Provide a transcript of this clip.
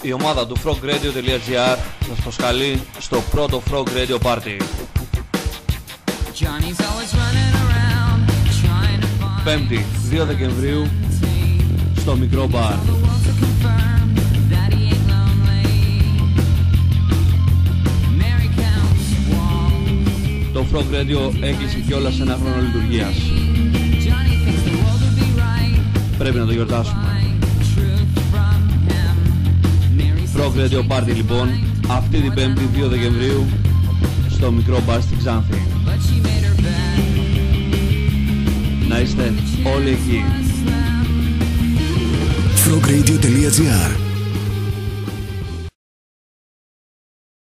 Η ομάδα του frogradio.gr σας προσκαλεί στο πρώτο Frog Radio Party. Πέμπτη, 2 Δεκεμβρίου, στο μικρό μπαρ. Το Frog Radio έκλεισε κιόλας ένα χρόνο λειτουργίας. Πρέπει να το γιορτάσουμε. Frog Radio Party λοιπόν, αυτή την Πέμπτη 2 Δεκεμβρίου, στο μικρό μπαρ στην Ξάνθη. Να είστε όλοι εκεί. Frogradio.gr